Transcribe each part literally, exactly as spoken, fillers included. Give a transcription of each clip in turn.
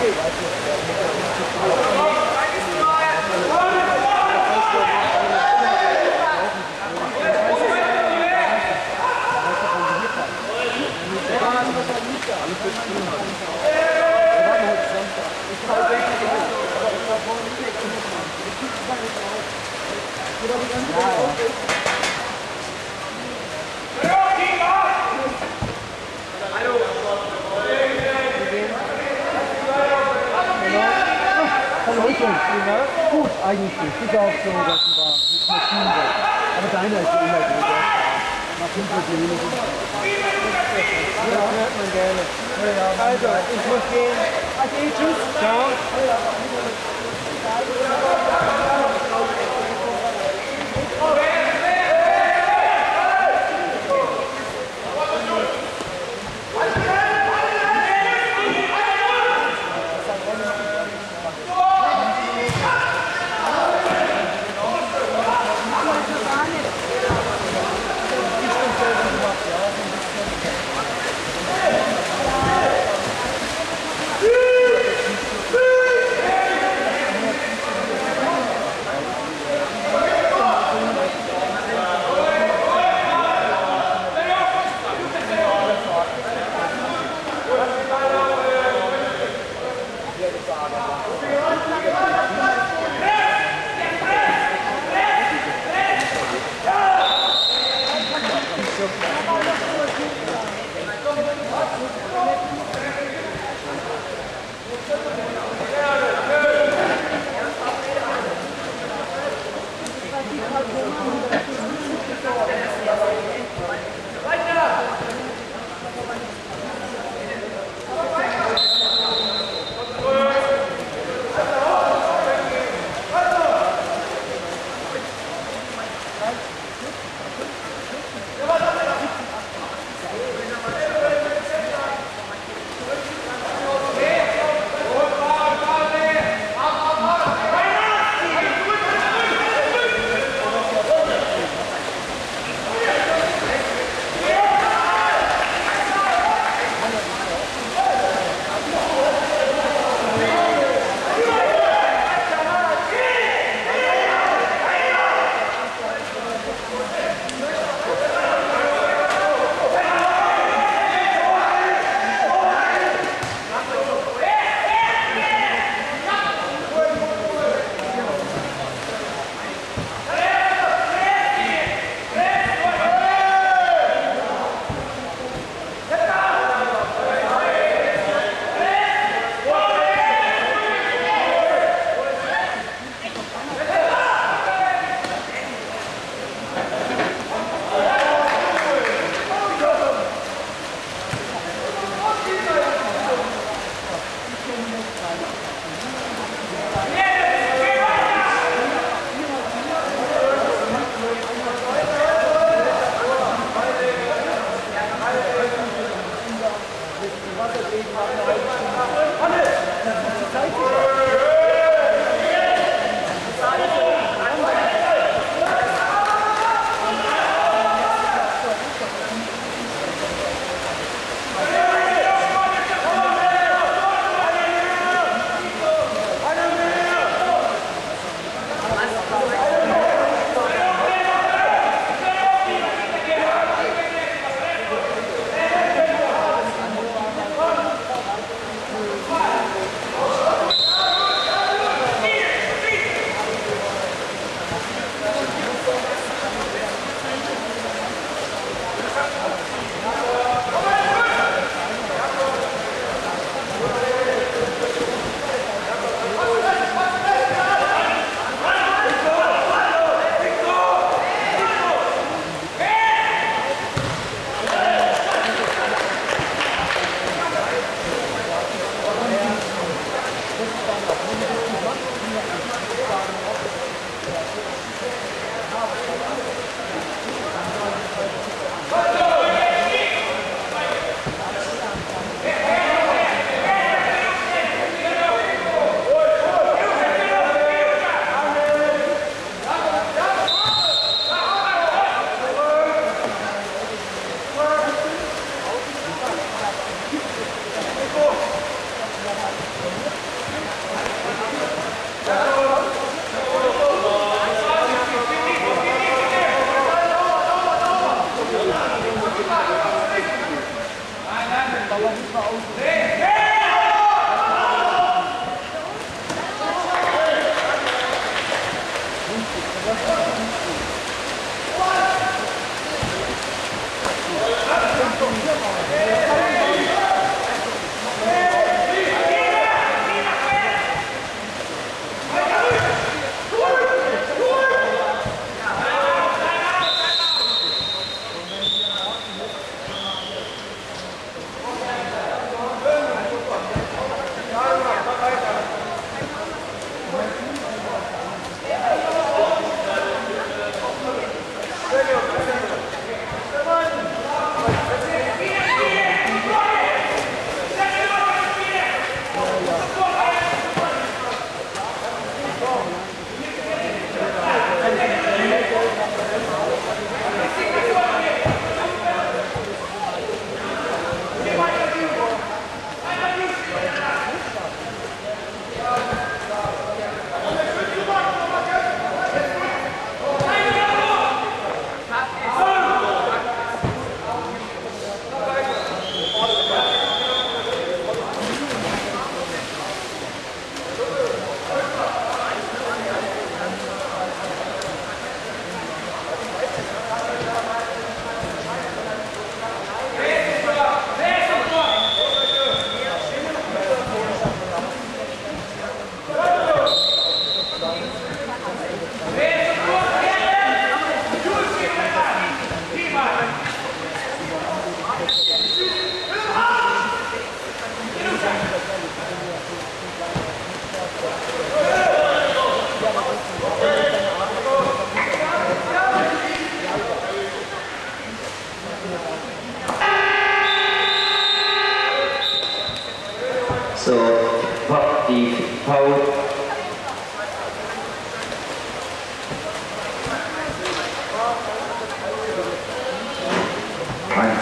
Gut, eigentlich. Ist auch so, dass ein paar nicht mehr ziehen wird. Aber deiner ist immer gut. Nach fünf Minuten. Ja, das hört man gerne. Also, ich muss gehen. Okay, tschüss. Ciao. die Foul. Eins.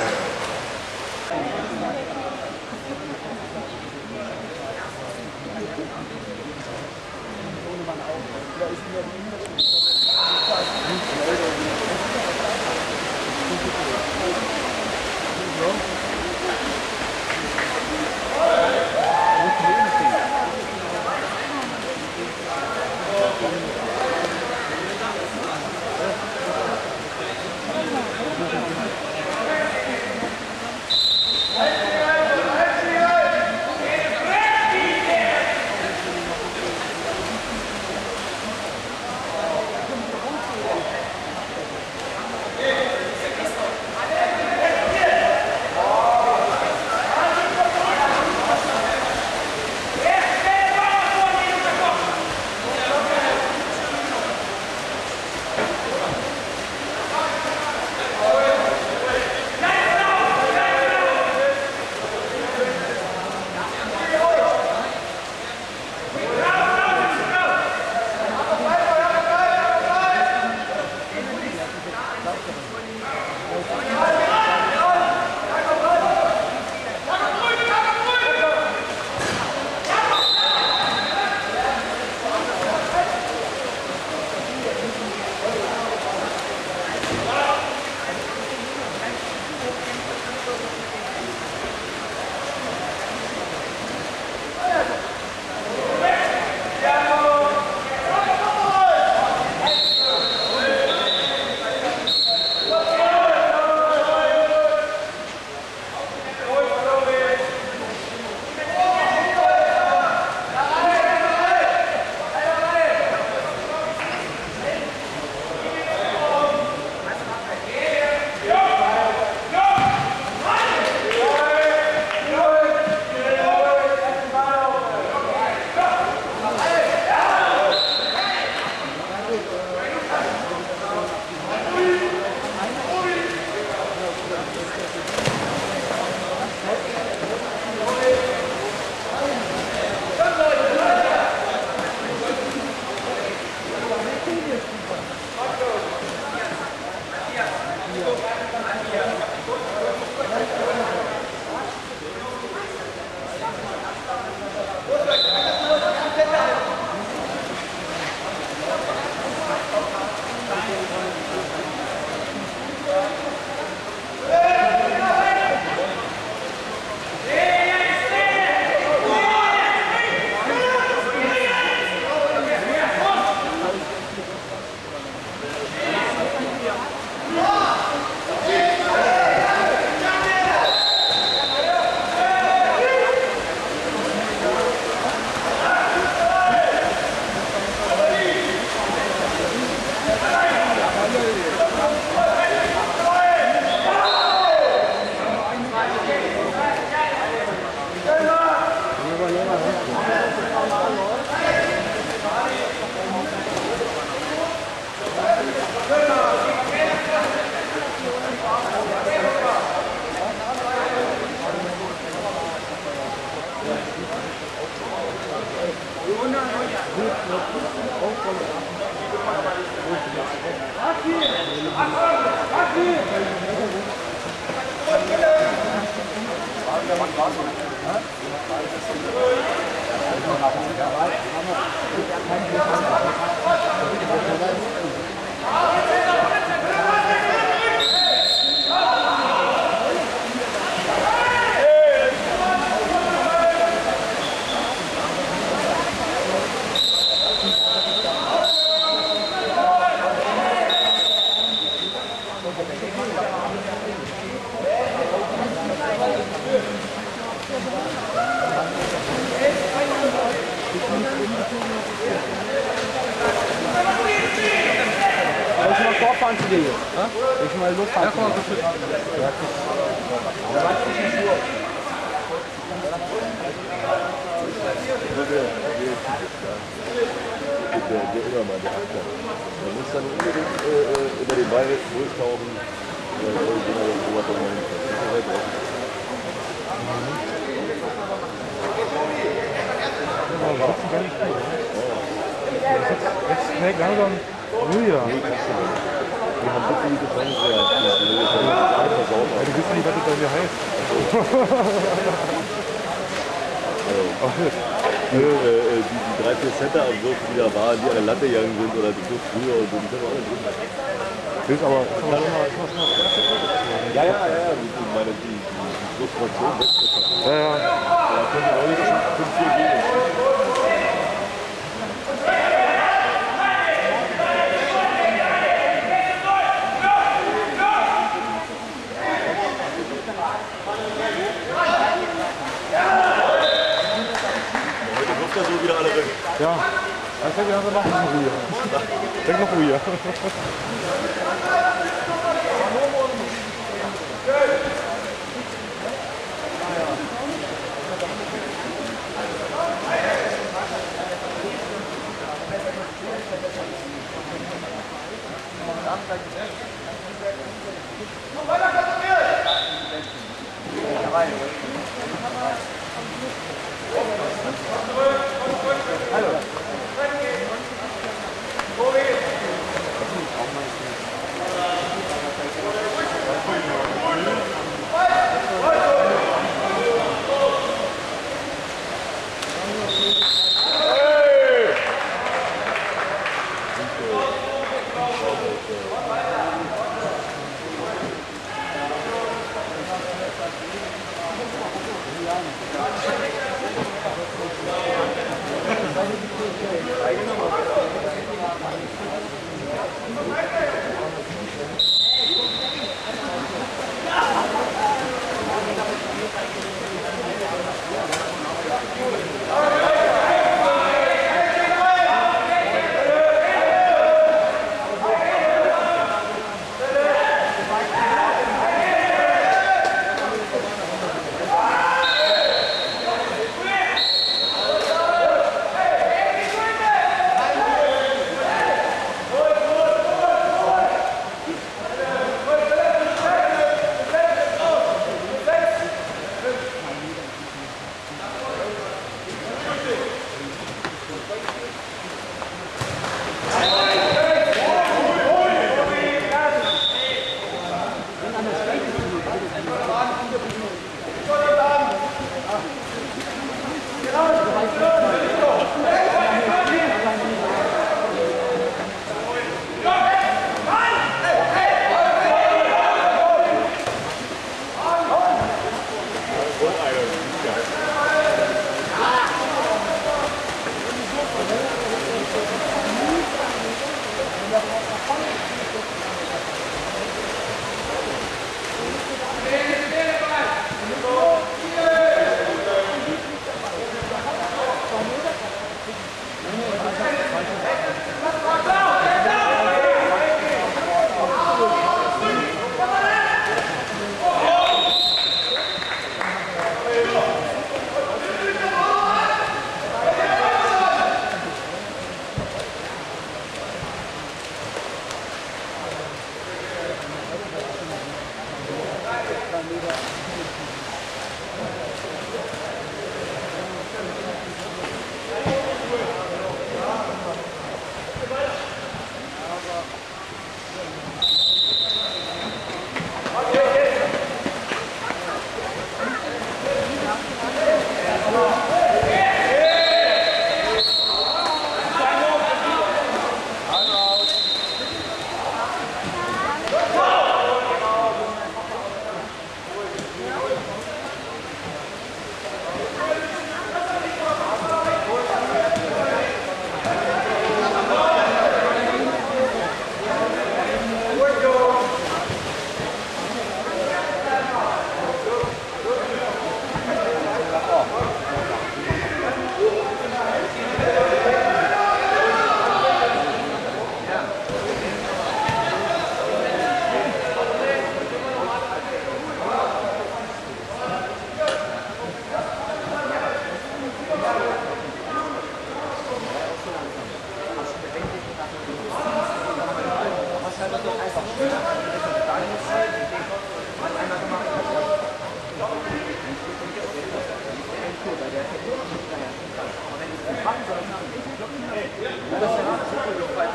Vorfahren zu dir jetzt. Soll ich mal losfahren? Ja, komm mal bitte. Ja, der, der immer mal, der Achter. Man muss dann unbedingt äh, über den Ball durchtauchen, äh, wo er dann mal hinfällt. wir sitzen gar nicht gut. Jetzt, jetzt schmeckt langsam ruhiger. Nee, kannst du nicht. Wir haben so viele Getränke, die wir schon alle versaut Ja, du haben. wissen nicht, was das bei mir heißt. Die, äh, die, die drei, vier Center am Würfel, die da waren, die an der Latte gegangen sind oder die so früher und so, die können wir alle drin. Das ist aber, das ist aber schon mal, das ist schon mal das erste Produkt. Ja, ja, ja, ja, die, die, meine, die, die, die Frustration wegzupacken. Ja, ja. Da können wir auch nicht fünf, vier gehen. Heute wirft er so wieder alle weg. Ja. Ich denke, wir haben noch ein bisschen ruhiger. Ich denke noch ruhiger.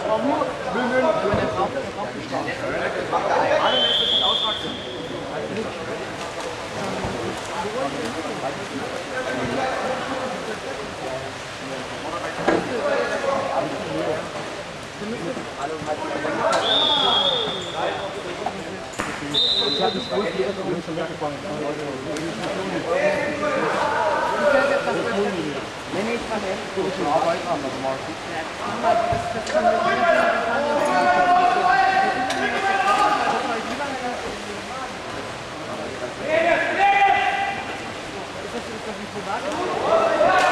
brauche nur bündeln, wenn er braucht, er braucht die Straße. Alle lässt es nicht auswachsen. Ich habe das gewusst, die erste Runde schon weggefangen. Nee, nee, ich kann echt gut schon arbeiten, aber das mache ich. Ist das nicht privat?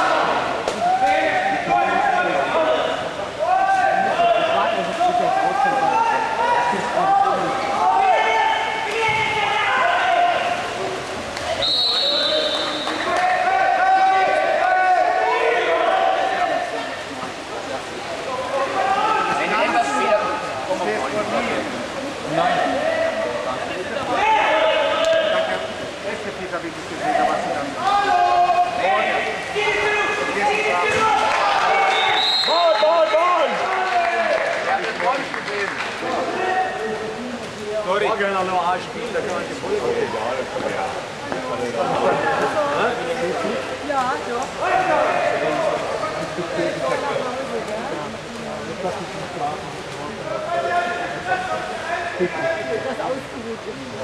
Sorry. Ich kann auch noch ein Spiel, da kann man die Folge. Ja, doch. Das ausgeruht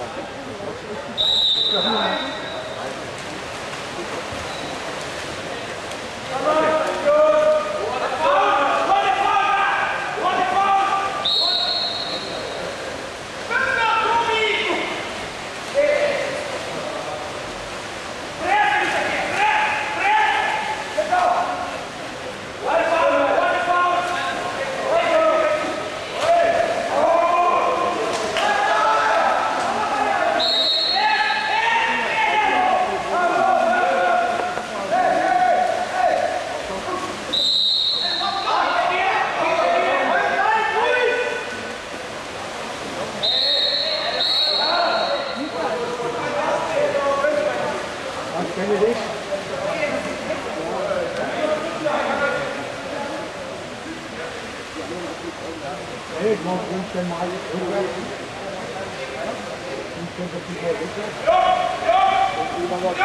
Ich mache fünfzehn Mal rückwärts. fünfzehn Mal rückwärts. Und überwärts.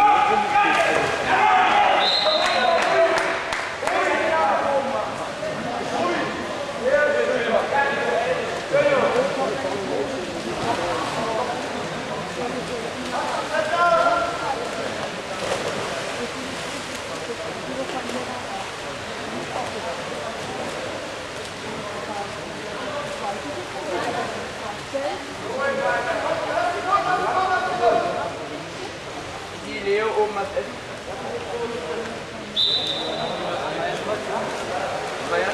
Die Leo oben was essen. Feiert.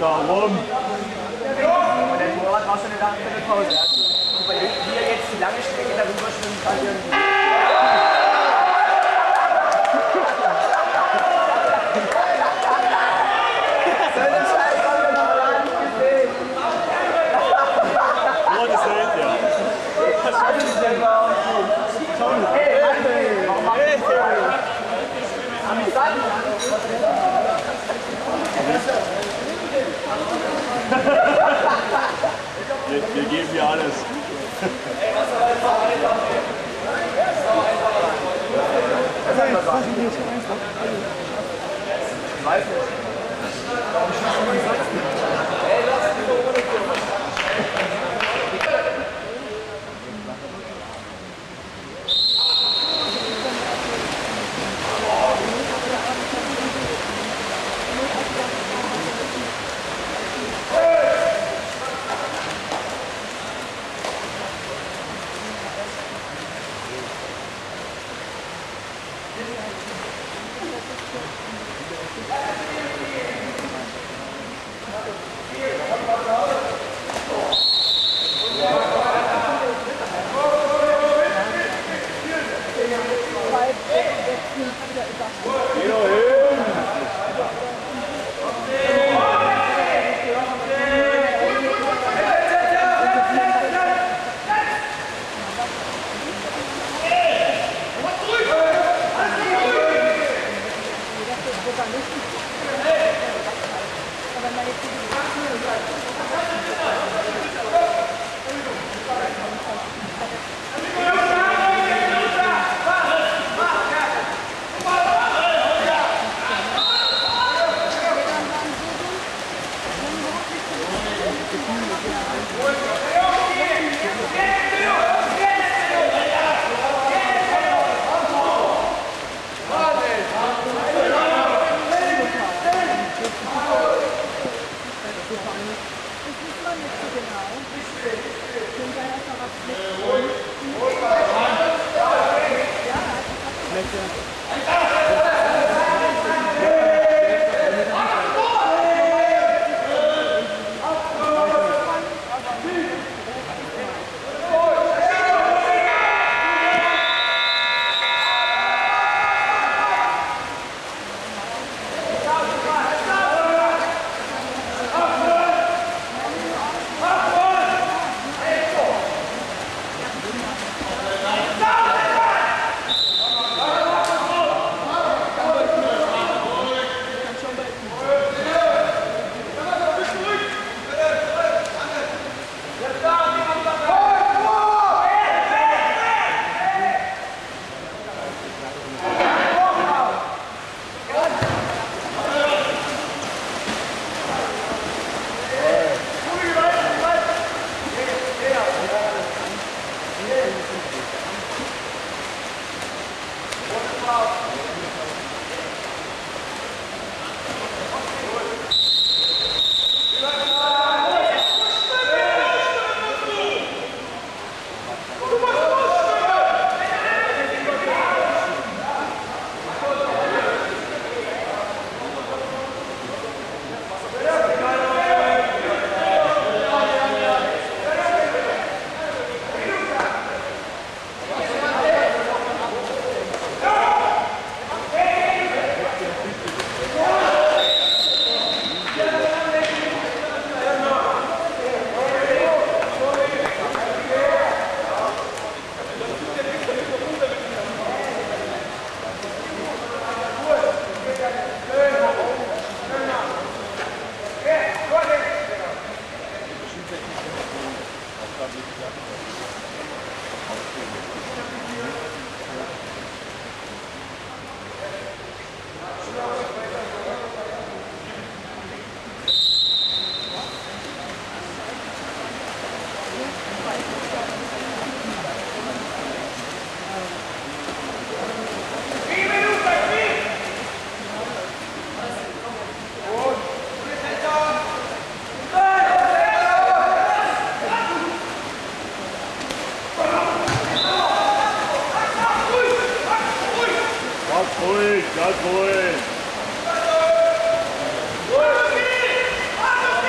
Darum. Und der Torwart war schon eine lange Pause. Also, weil wie er jetzt die lange Strecke darüber schwimmen kann, irgendwie. Wir, wir geben hier alles. Ich weiß nicht. Warum schießen wir sonst nicht? Ey, lass mich doch ohne Ruhig, ganz ruhig.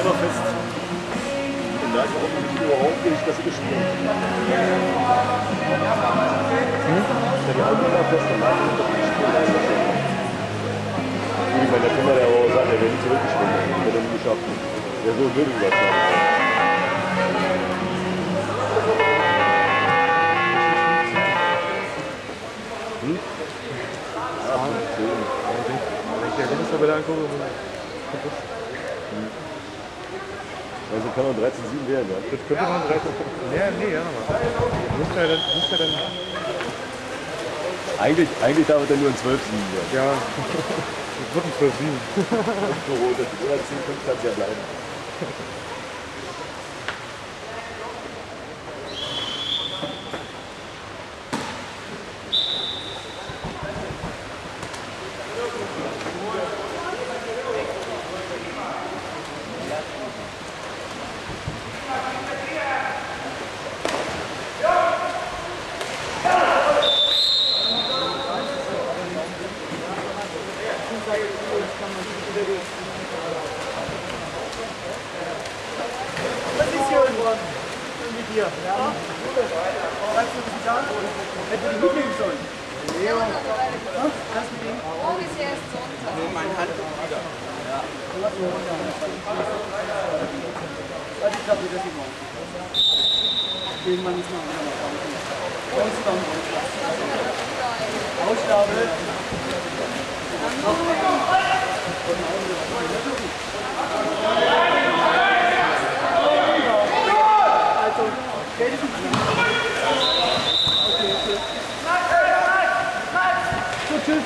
immer fest. Und da ist auch überhaupt nicht das gespielt. Hm? Ja, die halten immer fest und dann ist das gespielt. Ich meine, da kann man ja auch sagen, der wäre nicht zurückgeschwommen, der hätte nie geschafft. Der so würde überzeugen. Hm? Ja, zehn. Wenn ich die Ergebnistabelle angucke, hm. Also kann man dreizehn sieben werden, ja? Das könnte man dreizehn. Nee, nee, ja nochmal. Muss er dann, muss er dann. Eigentlich, eigentlich darf er dann nur ein zwölf sieben werden. Ja, das wird ein zwölf sieben. Oder zehn fünf kann es ja bleiben. Position mit dir. Ja. Weißt du, was ich sagen? Hätte die mitnehmen sollen. Leo. Was mit ihm? Morgen ist erst Sonntag. Nee, mein Hand wieder. Ja. Ich glaube, das ist morgen. Irgendwann müssen wir wieder mal raus. Rauskommen. Ausstapeln. Also, spätestens. Okay, okay. Gut, tschüss.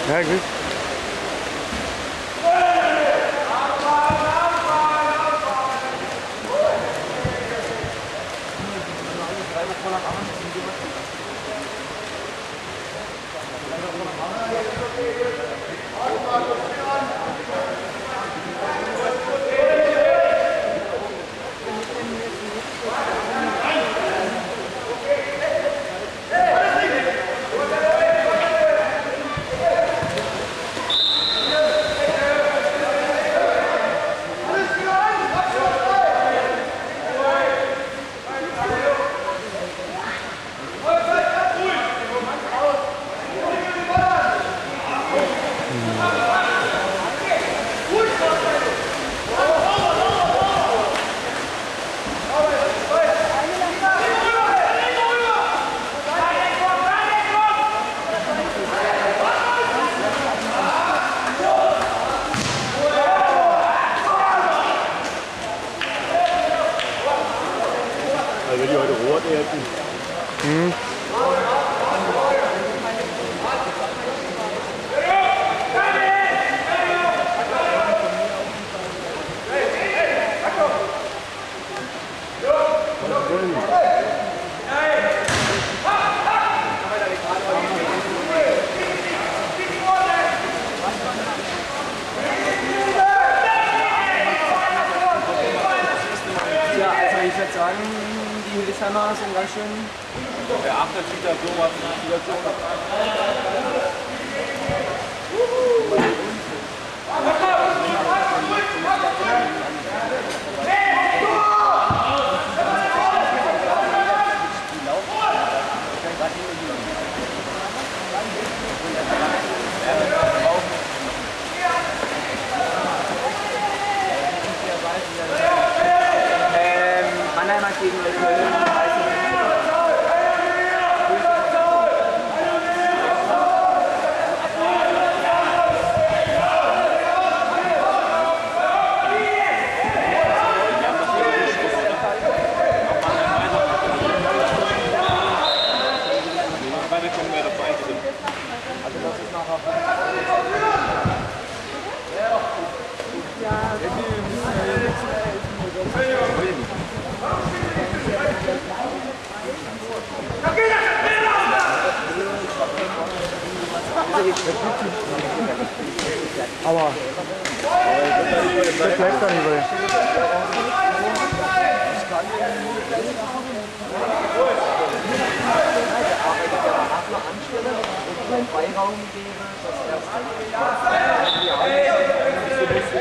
Ja, gut. Also wenn die heute rot hätten. Mhm. Ja, also ich würde sagen, die Hildesheimer sind ganz schön. Der achtet sich da so was in der Situation. Ähm, Mannheim hat gegen Köln. Aber das bleibt dann übrig. Freiraum gebe, dass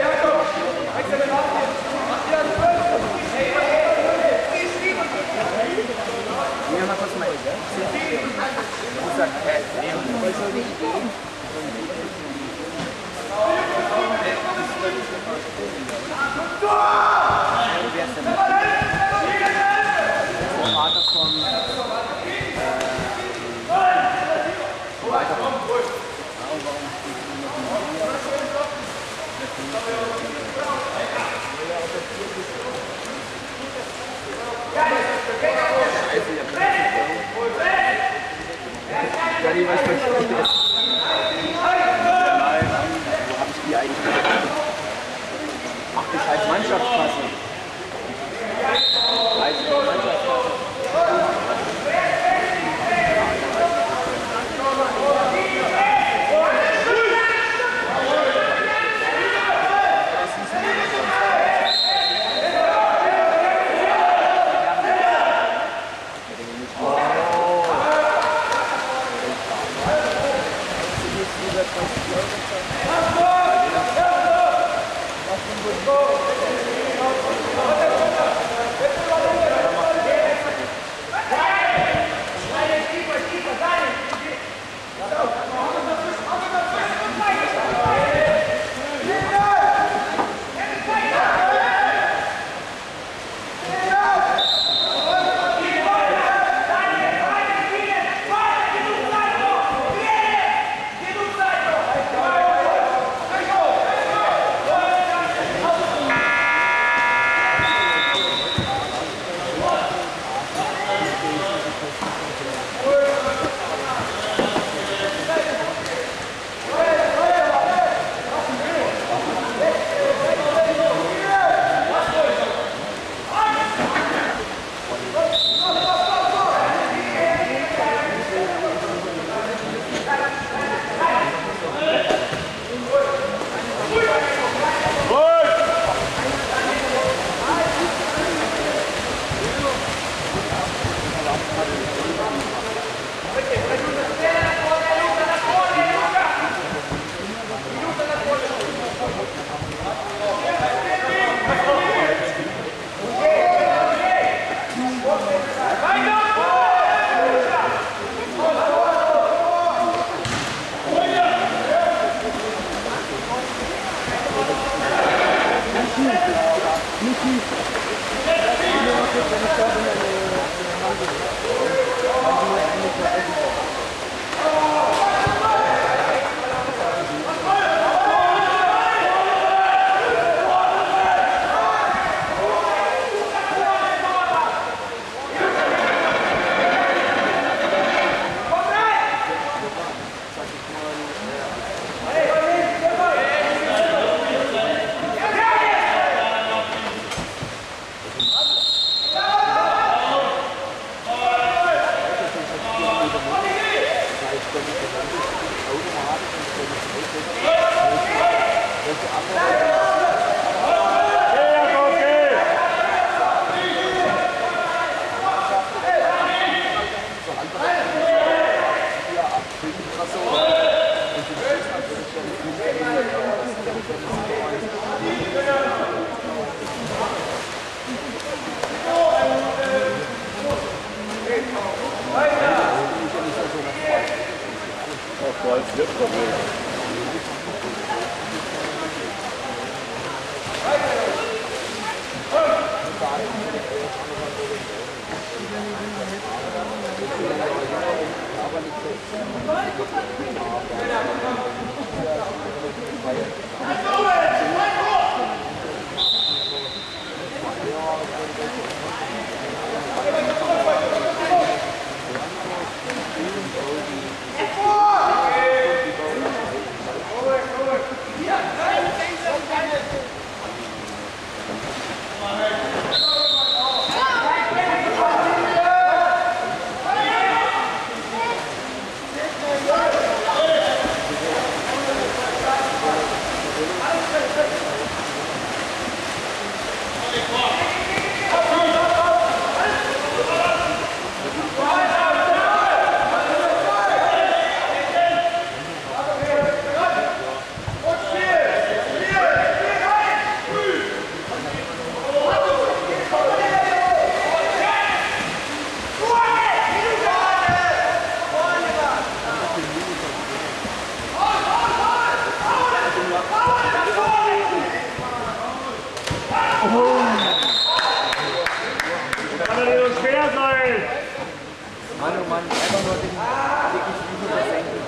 ja, mal kurz mal ich sag, hä? Was soll die Idee? Wer ist denn das? Der Vater von ja, die weiß ich nicht. Nein, wo habe ich die eigentlich? Ach, die scheiß Mannschaftskasse. Weiß ich, Mannschaftskasse. Das war jetzt das Problem. Mann, oh Mann, einfach nur den wirklich Flügel versenken.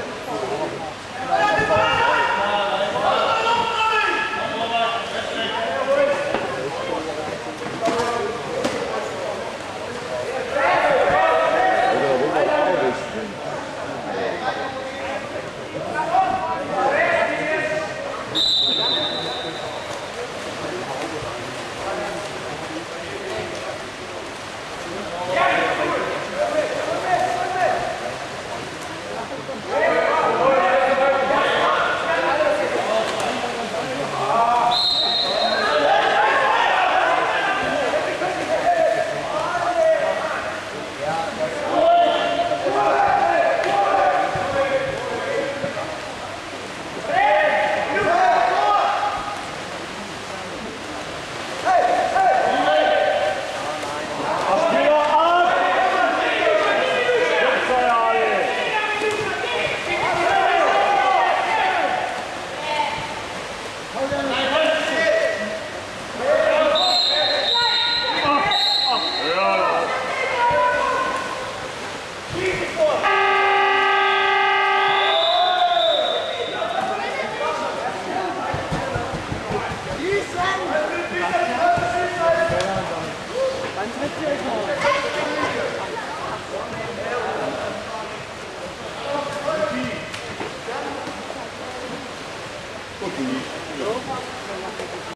Okay.